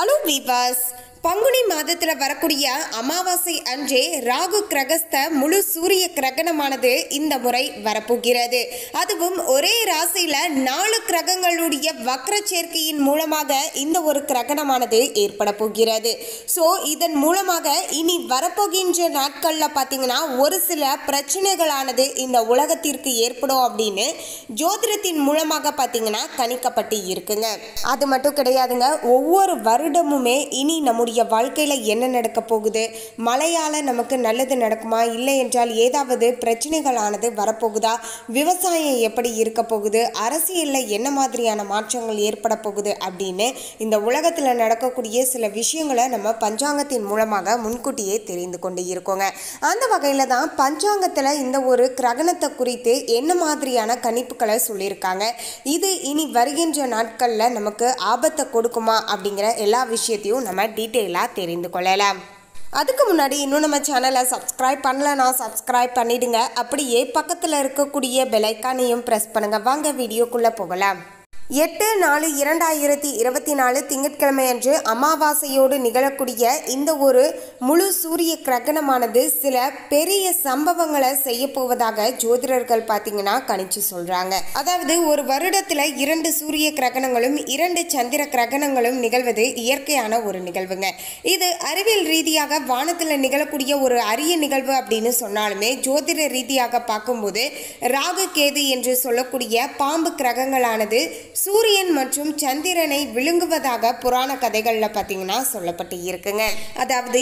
Hello viewers, Panguni மாதத்தில் வரக்கூடிய அமாவாசை அன்றே ராகு கிரகஸ்த முழு சூரிய கிரகணமானது இந்த முறை வரப்போகிறது. அதுவும் ஒரே ராசியில 4 கிரகங்களுடைய வக்ர சேர்க்கையின் மூலமாக இந்த ஒரு கிரகணமானது ஏற்பட போகிறது. ஸோ இதன் மூலமாக இனி வரப்போகின்ற நாட்களில் பார்த்தீங்கன்னா ஒரு சில பிரச்சனைகளானது இந்த உலகத்திற்கு ஏற்படும் அப்படின்னு ஜோதிடத்தின் மூலமாக பார்த்தீங்கன்னா கணிக்கப்பட்டு இருக்குங்க. அது மட்டும் கிடையாதுங்க, ஒவ்வொரு வருடமுமே இனி நம்முடைய வாழ்க்கையில் என்ன நடக்க போகுது, மழையால் நமக்கு நல்லது நடக்குமா, இல்லை என்றால் ஏதாவது பிரச்சனைகளானது வரப்போகுதா, விவசாயம் எப்படி இருக்க போகுது, அரசியலில் என்ன மாதிரியான மாற்றங்கள் ஏற்பட போகுது அப்படின்னு இந்த உலகத்தில் நடக்கக்கூடிய சில விஷயங்களை நம்ம பஞ்சாங்கத்தின் மூலமாக முன்கூட்டியே தெரிந்து கொண்டு இருக்கோங்க. அந்த வகையில் தான் பஞ்சாங்கத்தில் இந்த ஒரு கிரகணத்தை குறித்து என்ன மாதிரியான கணிப்புகளை சொல்லியிருக்காங்க, இது இனி வருகின்ற நாட்களில் நமக்கு ஆபத்தை கொடுக்குமா அப்படிங்கிற எல்லா விஷயத்தையும் நம்ம டீட்டெயிலாக தெரிந்து கொள்ளலாம். அதுக்கு முன்னாடி இன்னும் நம்ம சேனலை சப்ஸ்கிரைப் பண்ணலன்னா சப்ஸ்கிரைப் பண்ணிடுங்க. அப்படியே பக்கத்தில் இருக்கக்கூடிய பெல் ஐக்கானையும் ப்ரெஸ் பண்ணுங்க. வாங்க வீடியோக்குள்ளே போகலாம். 8/4/2024 திங்கட்கிழமை அன்று அமாவாசையோடு நிகழக்கூடிய இந்த ஒரு முழு சூரிய கிரகணமானது சில பெரிய சம்பவங்களை செய்ய போவதாக ஜோதிடர்கள் பார்த்தீங்கன்னா கணிச்சு சொல்றாங்க. அதாவது ஒரு வருடத்தில் 2 சூரிய கிரகணங்களும் 2 சந்திர கிரகணங்களும் நிகழ்வது இயற்கையான ஒரு நிகழ்வுங்க. இது அறிவியல் ரீதியாக வானத்தில் நிகழக்கூடிய ஒரு அரிய நிகழ்வு அப்படின்னு சொன்னாலுமே ஜோதிட ரீதியாக பார்க்கும்போது ராகு கேது என்று சொல்லக்கூடிய பாம்பு கிரகங்களானது சூரியன் மற்றும் சந்திரனை விழுங்குவதாக புராண கதைகளில் பார்த்தீங்கன்னா சொல்லப்பட்டு இருக்குங்க. அதாவது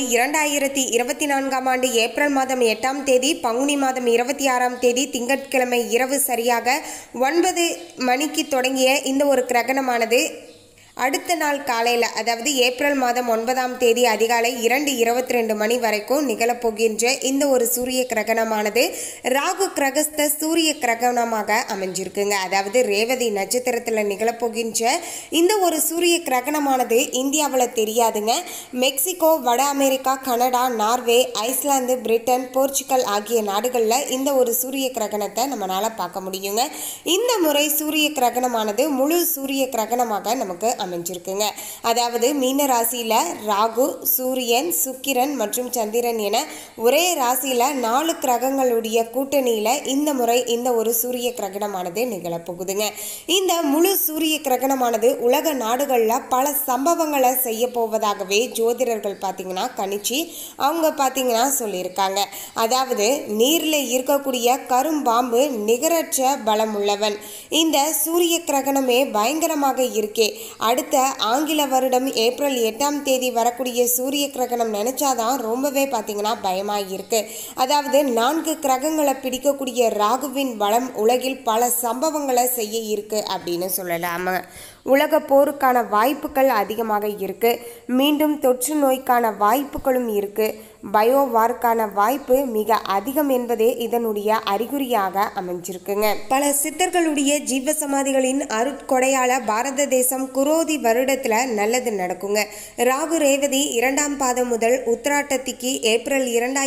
2024ஆம் ஆண்டு ஏப்ரல் மாதம் 8ஆம் தேதி பங்குனி மாதம் 26ஆம் தேதி திங்கட்கிழமை இரவு சரியாக 9 மணிக்கு தொடங்கிய இந்த ஒரு கிரகணமானது அடுத்த நாள் காலையில், அதாவது ஏப்ரல் மாதம் 9ஆம் தேதி அதிகாலை 2:22 மணி வரைக்கும் நிகழப்போகின்ற இந்த ஒரு சூரிய கிரகணமானது ராகு கிரகஸ்த சூரிய கிரகணமாக அமைஞ்சிருக்குங்க. அதாவது ரேவதி நட்சத்திரத்தில் நிகழப்போகின்ற இந்த ஒரு சூரிய கிரகணமானது இந்தியாவில் தெரியாதுங்க. மெக்சிகோ, வட America, Canada, Norway, Iceland, Britain, Portugal ஆகிய நாடுகளில் இந்த ஒரு சூரிய கிரகணத்தை நம்மளால் பார்க்க முடியுங்க. இந்த முறை சூரிய கிரகணமானது முழு சூரிய கிரகணமாக நமக்கு அமைஞ்சிருக்குங்க. அதாவது மீன ராசியில ராகு, சூரியன், சுக்கிரன் மற்றும் சந்திரன் என ஒரே ராசியில 4 கிரகங்களுடைய கூட்டணியில இந்த முறை இந்த ஒரு சூரிய கிரகணமானது நிகழப்போகுதுங்க. இந்த முழு சூரிய கிரகணமானது உலக நாடுகள்ல பல சம்பவங்களை செய்ய போவதாகவே ஜோதிடர்கள் பார்த்தீங்கன்னா கணிச்சு அவங்க பார்த்தீங்கன்னா சொல்லியிருக்காங்க. அதாவது நீரில் இருக்கக்கூடிய கரும்பாம்பு நிகரற்ற பலம் உள்ளவன். இந்த சூரிய கிரகணமே பயங்கரமாக இருக்கே. அடுத்த ஆங்கில வருடம் ஏப்ரல் 8ஆம் தேதி வரக்கூடிய சூரிய கிரகணம் நினைச்சாதான் ரொம்பவே பார்த்தீங்கன்னா பயமாக இருக்கு. அதாவது 4 கிரகங்களை பிடிக்கக்கூடிய ராகுவின் பலம் உலகில் பல சம்பவங்களை செய்ய இருக்கு அப்படின்னு சொல்லலாமா. உலக போருக்கான வாய்ப்புகள் அதிகமாக இருக்கு. மீண்டும் தொற்று நோய்க்கான வாய்ப்புகளும் இருக்கு. பயோவார்க்கான வாய்ப்பு மிக அதிகம் என்பதே இதனுடைய அறிகுறியாக அமைஞ்சிருக்குங்க. பல சித்தர்களுடைய ஜீவ சமாதிகளின் அருட்கொடையால பாரத தேசம் குரோதி வருடத்துல நல்லது நடக்குங்க. ராகு ரேவதி 2ஆம் பாதம் முதல் உத்திராட்டத்திக்கு ஏப்ரல்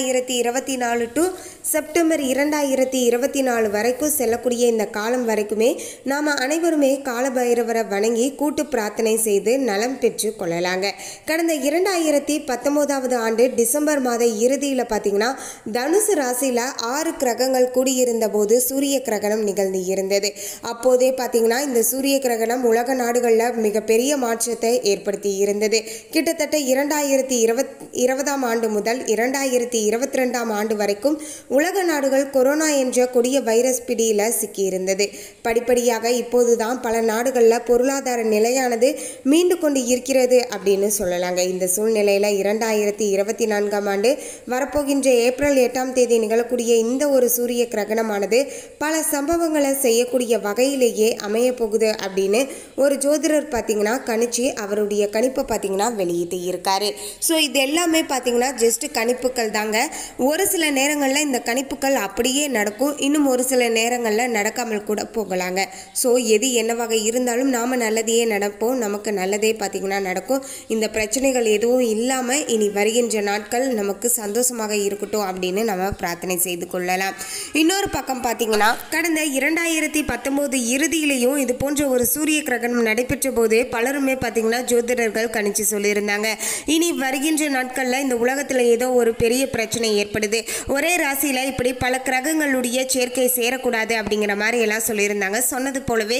2024 டு செப்டம்பர் 2024 வரைக்கும் செல்லக்கூடிய இந்த காலம் வரைக்குமே நாம அனைவருமே காலபைரவரை வணங்கி கூட்டு பிரார்த்தனை செய்து நலம் பெற்று கொள்ளலாங்க. கடந்த 2019ஆவது ஆண்டு டிசம்பர் மாத இறுதியில் பார்த்தீங்கன்னா தனுசு ராசியில 6 கிரகங்கள் கூடியிருந்த போது சூரிய கிரகணம் நிகழ்ந்து இருந்தது. அப்போதே பார்த்தீங்கன்னா இந்த சூரிய கிரகணம் உலக நாடுகளில் மிகப்பெரிய மாற்றத்தை ஏற்படுத்தி இருந்தது. கிட்டத்தட்ட 2020ஆம் ஆண்டு முதல் 2022ஆம் ஆண்டு வரைக்கும் உலக நாடுகள் கொரோனா என்ற கொடிய வைரஸ் பிடியில் சிக்கியிருந்தது. படிப்படியாக இப்போதுதான் பல நாடுகளில் பொருளாதார நிலையானது மீண்டு கொண்டு இருக்கிறது அப்படின்னு சொல்லலாங்க. இந்த சூழ்நிலையில் 2024ஆம் ஆண்டு வரப்போகின்ற ஏப்ரல் 8ஆம் தேதி நிகழக்கூடிய இந்த ஒரு சூரிய கிரகணமானது பல சம்பவங்களை செய்யக்கூடிய வகையிலேயே அமைய போகுது அப்படின்னு ஒரு ஜோதிடர் பார்த்தீங்கன்னா கணிச்சு அவருடைய கணிப்பை பார்த்தீங்கன்னா வெளியிட்டு இருக்காரு. ஸோ இது எல்லாமே பார்த்தீங்கன்னா ஜஸ்ட் கணிப்புகள் தாங்க. ஒரு சில நேரங்களில் இந்த கணிப்புகள் அப்படியே நடக்கும், இன்னும் ஒரு சில நேரங்களில் நடக்காமல் கூட போகலாங்க. ஸோ எது என்னவாக இருந்தாலும் நாம் நல்லதையே நடப்போம், நமக்கு நல்லதே பார்த்திங்கன்னா நடக்கும். இந்த பிரச்சனைகள் எதுவும் இல்லாமல் இனி வருகின்ற நாட்கள் நமக்கு சந்தோஷமாக இருக்கட்டும் அப்படின்னு நம்ம பிரார்த்தனை செய்து கொள்ளலாம். இன்னொரு பக்கம் பார்த்திங்கன்னா கடந்த 2019 இறுதியிலையும் இது போன்ற ஒரு சூரிய கிரகணம் நடைபெற்ற போது பலருமே பார்த்திங்கன்னா ஜோதிடர்கள் கணிச்சு சொல்லியிருந்தாங்க, இனி வருகின்ற நாட்களில் இந்த உலகத்தில் ஏதோ ஒரு பெரிய பிரச்சனை ஏற்படுது, ஒரே ராசியில் இப்படி பல கிரகங்களுடைய சேர்க்கை சேரக்கூடாது அப்படிங்கிற மாதிரி எல்லாம் சொல்லியிருந்தாங்க. சொன்னது போலவே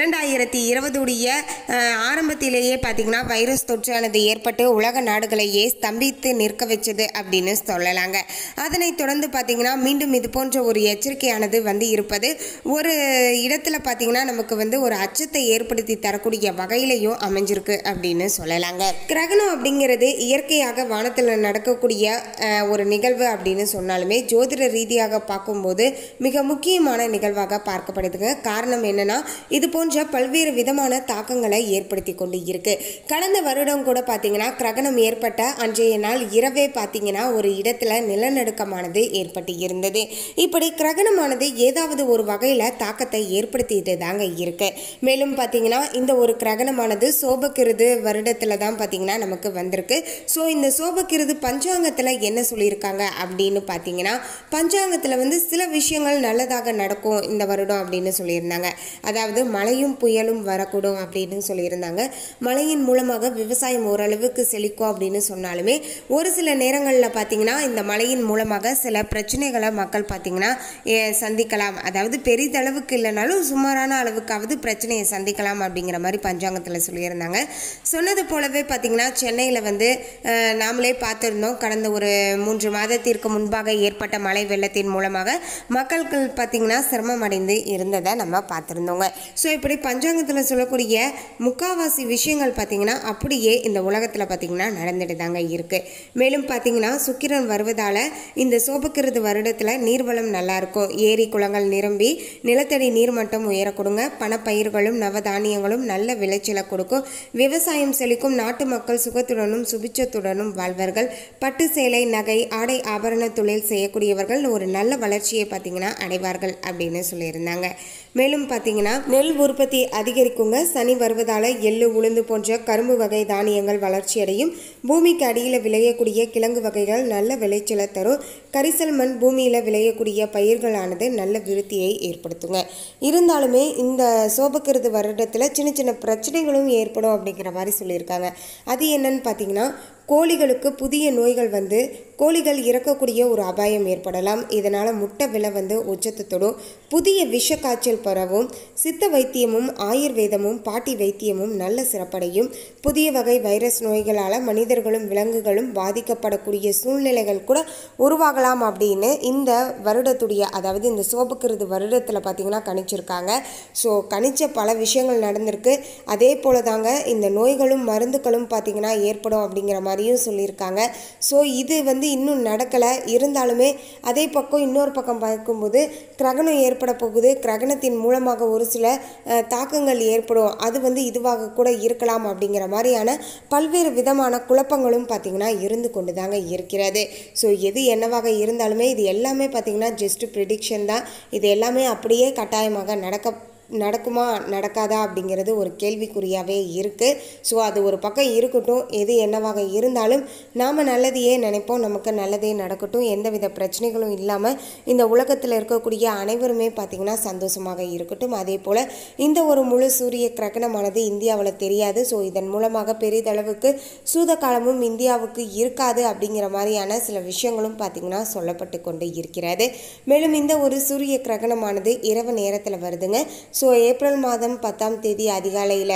2020 ஆரம்பத்திலேயே பார்த்திங்கன்னா வைரஸ் தொற்றானது ஏற்பட்டு உலக நாடுகளையே ஸ்தம்பித்து நிற்க வச்சது அப்படின்னு சொல்லலாங்க. அதனைத் தொடர்ந்து பார்த்திங்கன்னா மீண்டும் இது போன்ற ஒரு எச்சரிக்கையானது வந்து இருப்பது ஒரு இடத்துல பார்த்திங்கன்னா நமக்கு வந்து ஒரு அச்சத்தை ஏற்படுத்தி தரக்கூடிய வகையிலையும் அமைஞ்சிருக்கு அப்படின்னு சொல்லலாங்க. கிரகணம் அப்படிங்கிறது இயற்கையாக வானத்தில் நடக்கக்கூடிய ஒரு நிகழ்வு அப்படின்னு சொன்னாலுமே ஜோதிட ரீதியாக பார்க்கும்போது மிக முக்கியமான நிகழ்வாக பார்க்கப்படுதுங்க. காரணம் என்னன்னா இது போன்ற பல்வேறு விதமான தாக்கங்களை ஏற்படுத்தி கொண்டு இருக்கு. கடந்த வருடம் கூட பார்த்தீங்கன்னா கிரகணம் ஏற்பட்ட அன்றைய நாள் இரவே பார்த்தீங்கன்னா ஒரு இடத்துல நிலநடுக்கமானது ஏற்பட்டு இருந்தது. இப்படி கிரகணமானது ஏதாவது ஒரு வகையில் தாக்கத்தை ஏற்படுத்திட்டு தாங்க இருக்கு. மேலும் பார்த்தீங்கன்னா இந்த ஒரு கிரகணமானது சோபகிருது வருடத்தில் தான் பார்த்தீங்கன்னா நமக்கு வந்திருக்கு. ஸோ இந்த சோபகிருது பஞ்சாங்கத்தில் என்ன சொல்லியிருக்காங்க அப்படின்னு பார்த்தீங்கன்னா பஞ்சாங்கத்தில் வந்து சில விஷயங்கள் நல்லதாக நடக்கும் இந்த வருடம் அப்படின்னு சொல்லியிருந்தாங்க. அதாவது மழையும் புயலும் வரக்கூடும் அப்படின்னு சொல்லியிருந்தாங்க. மழையின் மூலமாக விவசாயம் ஓரளவுக்கு செழிக்கும் அப்படின்னு சொன்னாலுமே ஒரு சில நேரங்களில் பார்த்தீங்கன்னா இந்த மழையின் மூலமாக சில பிரச்சனைகளை மக்கள் பார்த்தீங்கன்னா சந்திக்கலாம். அதாவது பெரிதளவுக்கு இல்லைனாலும் சுமாரான அளவுக்காவது பிரச்சனையை சந்திக்கலாம் அப்படிங்கிற மாதிரி பஞ்சாங்கத்தில் சொல்லியிருந்தாங்க. சொன்னது போலவே பார்த்தீங்கன்னா சென்னையில் வந்து நாமளே பார்த்துருந்தோம், கடந்த ஒரு 3 மாதத்திற்கு முன்பாக ஏற்பட்ட மழை வெள்ளத்தின் மூலமாக மக்கள்கள் பார்த்திங்கன்னா சிரமம் அடைந்து இருந்ததை நம்ம பார்த்துருந்தோங்க. ஸோ இப்படி பஞ்சாங்கத்தில் சொல்லக்கூடிய முக்காவாசி விஷயங்கள் பார்த்திங்கன்னா அப்படியே இந்த உலகத்தில் பார்த்திங்கன்னா நடந்துட்டு தாங்க இருக்குது. மேலும் பார்த்திங்கன்னா சுக்கிரன் வருவதால் இந்த சோபகிருது வருடத்தில் நீர்வளம் நல்லாயிருக்கும், ஏரி குளங்கள் நிரம்பி நிலத்தடி நீர்மட்டம் உயர கொடுங்க, பணப்பயிர்களும் நவதானியங்களும் நல்ல விளைச்சலை கொடுக்கும், விவசாயம் செழிக்கும், நாட்டு மக்கள் சுகத்துடனும் சுபிச்சத்துடனும் வாழ்வார்கள், பட்டு சேலை நகை ஆடை ஆபரண தொழில் செய்யக்கூடியவர்கள் ஒரு நல்ல வளர்ச்சியை பார்த்தீங்கன்னா அடைவார்கள் அப்படின்னு சொல்லியிருந்தாங்க. மேலும் பார்த்தீங்கன்னா நெல் உற்பத்தி அதிகரிக்குங்க, சனி வருவதால் எள்ளு உளுந்து போன்ற கரும்பு வகை தானியங்கள் வளர்ச்சி அடையும், பூமிக்கு அடியில் விளையக்கூடிய கிழங்கு வகைகள் நல்ல விளைச்சலை தரும், கரிசல் மண் பூமியில் விளையக்கூடிய பயிர்களானது நல்ல விருத்தியை ஏற்படுத்துங்க. இருந்தாலுமே இந்த சோபகிருது வருடத்தில் சின்ன சின்ன பிரச்சனைகளும் ஏற்படும் அப்படிங்கிற மாதிரி சொல்லியிருக்காங்க. அது என்னன்னு பார்த்தீங்கன்னா கோழிகளுக்கு புதிய நோய்கள் வந்து கோழிகள் இறக்கக்கூடிய ஒரு அபாயம் ஏற்படலாம். இதனால் முட்டை விலை வந்து உச்சத்தை தொடும், புதிய விஷ காய்ச்சல் பரவும், சித்த வைத்தியமும் ஆயுர்வேதமும் பாட்டி வைத்தியமும் நல்ல சிறப்படையும், புதிய வகை வைரஸ் நோய்களால் மனிதர்களும் விலங்குகளும் பாதிக்கப்படக்கூடிய சூழ்நிலைகள் கூட உருவாகலாம் அப்படின்னு இந்த வருடத்துடைய அதாவது இந்த சோபகிருது வருடத்தில் பார்த்திங்கன்னா கணிச்சிருக்காங்க. ஸோ கணிச்ச பல விஷயங்கள் நடந்திருக்கு. அதே போல தாங்க இந்த நோய்களும் மருந்துகளும் பார்த்திங்கன்னா ஏற்படும் அப்படிங்கிற மாதிரியும் சொல்லியிருக்காங்க. ஸோ இது வந்து இன்னும் நடக்கலை. இருந்தாலுமே அதே பக்கம் இன்னொரு பக்கம் பார்க்கும்போது கிரகணம் ஏற்பட போகுது, கிரகணத்தின் மூலமாக ஒரு சில தாக்கங்கள் ஏற்படும், அது வந்து இதுவாக கூட இருக்கலாம் அப்படிங்கிற மாதிரியான பல்வேறு விதமான குழப்பங்களும் பார்த்திங்கன்னா இருந்து கொண்டு தாங்க இருக்கிறது. ஸோ எது என்னவாக இருந்தாலுமே இது எல்லாமே பார்த்திங்கன்னா ஜஸ்ட் ப்ரிடிக்ஷன் தான். இது எல்லாமே அப்படியே கட்டாயமாக நடக்குமா நடக்காதா அப்படிங்கிறது ஒரு கேள்விக்குறியாகவே இருக்குது. ஸோ அது ஒரு பக்கம் இருக்கட்டும், எது என்னவாக இருந்தாலும் நாம் நல்லதையே நினைப்போம், நமக்கு நல்லதே நடக்கட்டும், எந்தவித பிரச்சனைகளும் இல்லாமல் இந்த உலகத்தில் இருக்கக்கூடிய அனைவருமே பார்த்திங்கன்னா சந்தோஷமாக இருக்கட்டும். அதே போல் இந்த ஒரு முழு சூரிய கிரகணமானது இந்தியாவில் தெரியாது. ஸோ இதன் மூலமாக பெரிதளவுக்கு சூத காலமும் இந்தியாவுக்கு இருக்காது அப்படிங்கிற மாதிரியான சில விஷயங்களும் பார்த்திங்கன்னா சொல்லப்பட்டு கொண்டு இருக்கிறது. மேலும் இந்த ஒரு சூரிய கிரகணமானது இரவு நேரத்தில் வருதுங்க. ஸோ ஏப்ரல் மாதம் 10ஆம் தேதி அதிகாலையில்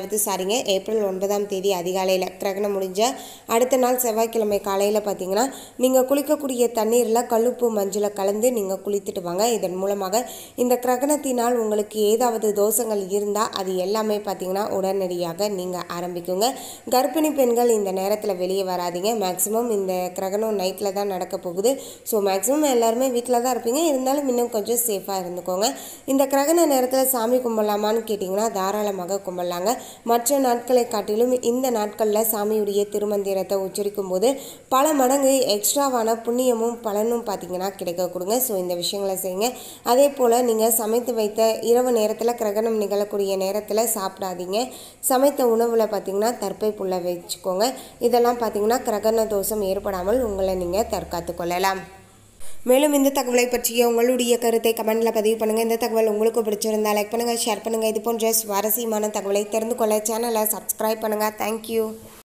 ஏப்ரல் 9ஆம் தேதி அதிகாலையில் கிரகணம் முடிஞ்ச அடுத்த நாள் செவ்வாய்க்கிழமை காலையில் பார்த்தீங்கன்னா நீங்கள் குளிக்கக்கூடிய தண்ணீரில் கல்லுப்பு மஞ்சளை கலந்து நீங்கள் குளித்துட்டு வாங்க. இதன் மூலமாக இந்த கிரகணத்தினால் உங்களுக்கு ஏதாவது தோஷங்கள் இருந்தால் அது எல்லாமே பார்த்தீங்கன்னா உடனடியாக நீங்கள் ஆரம்பிக்குங்க. கர்ப்பிணி பெண்கள் இந்த நேரத்தில் வெளியே வராதிங்க. மேக்ஸிமம் இந்த கிரகணம் நைட்டில் தான் நடக்க போகுது. ஸோ மேக்ஸிமம் எல்லாருமே வீட்டில் தான் இருப்பீங்க, இருந்தாலும் இன்னும் கொஞ்சம் சேஃபாக இருந்துக்கோங்க. இந்த கிரகண நேரத்தில் சாமி கும்பிடலாமான்னு கேட்டிங்கன்னா தாராளமாக கும்பிடலாங்க. மற்ற நாட்களை காட்டிலும் இந்த நாட்களில் சாமியுடைய திருமந்திரத்தை உச்சரிக்கும் போது பல மடங்கு எக்ஸ்ட்ராவான புண்ணியமும் பலனும் பார்த்திங்கன்னா கிடைக்க கொடுங்க. ஸோ இந்த விஷயங்களை செய்யுங்க. அதே போல் நீங்கள் சமைத்து வைத்த இரவு நேரத்தில் கிரகணம் நிகழக்கூடிய நேரத்தில் சாப்பிடாதீங்க. சமைத்த உணவில் பார்த்திங்கன்னா தர்ப்பை புல்லை வச்சுக்கோங்க. இதெல்லாம் பார்த்திங்கன்னா கிரகண தோஷம் ஏற்படாமல் உங்களை நீங்கள் தற்காத்து கொள்ளலாம். மேலும் இந்த தகவலை பற்றிய உங்களுடைய கருத்தை கமெண்ட்டில் பதிவு பண்ணுங்கள். இந்த தகவல் உங்களுக்கு பிடிச்சிருந்தால் லைக் பண்ணுங்கள், ஷேர் பண்ணுங்கள். இது போன்ற சுவாரஸ்யமான தகவலை தெரிந்து கொள்ள சேனலை சப்ஸ்கிரைப் பண்ணுங்கள். தேங்க்யூ.